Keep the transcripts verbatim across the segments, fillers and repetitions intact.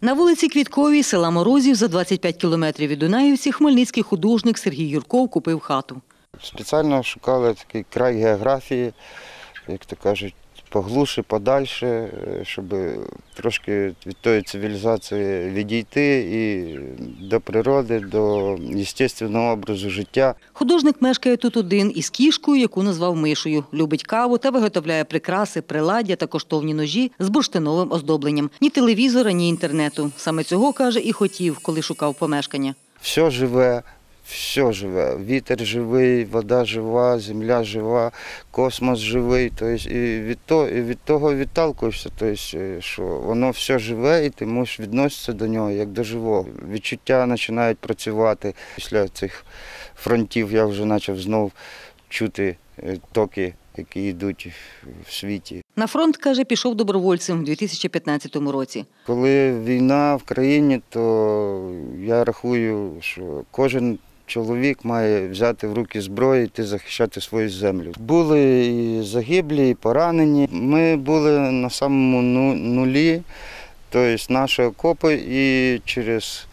На вулиці Квітковій села Морозів за двадцять п'ять кілометрів від Дунаївці хмельницький художник Сергій Юрков купив хату. Спеціально шукали такий край географії, як то кажуть, поглуше, подальше, щоб трошки від тої цивілізації відійти і до природи, до естественного образу життя. Художник мешкає тут один із кішкою, яку назвав Мишою. Любить каву та виготовляє прикраси, приладдя та коштовні ножі з бурштиновим оздобленням. Ні телевізора, ні інтернету. Саме цього, каже, і хотів, коли шукав помешкання. Все живе. Все живе, вітер живий, вода жива, земля жива, космос живий. Тобто, і від того, і від того відталкуєшся, тобто, що воно все живе і ти можеш відноситися до нього як до живого. Відчуття починають працювати. Після цих фронтів я вже почав знову чути токи, які йдуть в світі. На фронт, каже, пішов добровольцем у дві тисячі п'ятнадцятому році. Коли війна в країні, то я рахую, що кожен чоловік має взяти в руки зброю і йти захищати свою землю. Були і загиблі, і поранені. Ми були на самому нулі, тобто наші окопи, і через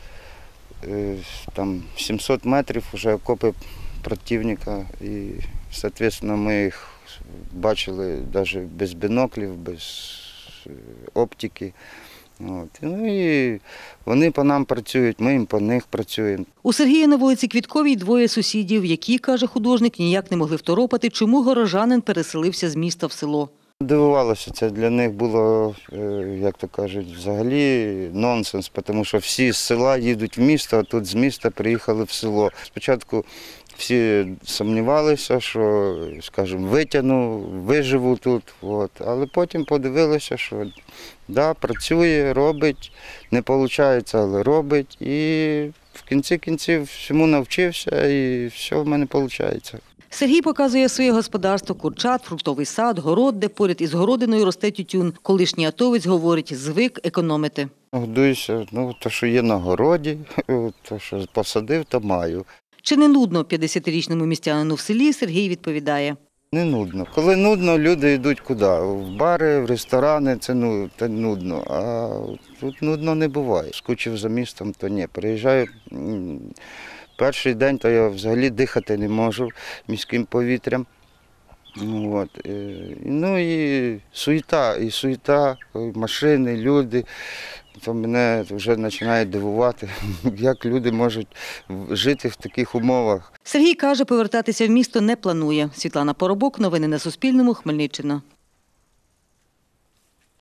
там, сімсот метрів вже окопи противника. І, відповідно, ми їх бачили навіть без біноклів, без оптики. От. Ну і вони по нам працюють, ми їм по них працюємо. У Сергія на вулиці Квітковій двоє сусідів, які, каже художник, ніяк не могли второпати, чому горожанин переселився з міста в село. Дивувалося, це для них було, як то кажуть, взагалі нонсенс, тому що всі з села їдуть в місто, а тут з міста приїхали в село. Спочатку всі сумнівалися, що, скажімо, витягну, виживу тут, от. Але потім подивилися, що да, працює, робить, не виходить, але робить. І в кінці кінців всьому навчився і все в мене виходить. Сергій показує своє господарство, курчат, фруктовий сад, город, де поряд із городиною росте тютюн. Колишній атовець говорить, звик економити. Годуюся, ну, то, що є на городі, то, що посадив, то маю. Чи не нудно п'ятдесятирічному містянину в селі, Сергій відповідає. Не нудно. Коли нудно, люди йдуть куди? В бари, в ресторани, це, ну, це нудно. А тут нудно не буває. Скучив за містом, то ні. Приїжджаю, перший день, то я взагалі дихати не можу міським повітрям. От. Ну і суєта, і суєта, машини, люди. То мене вже починає дивувати, як люди можуть жити в таких умовах. Сергій каже, повертатися в місто не планує. Світлана Поробок, новини на Суспільному, Хмельниччина.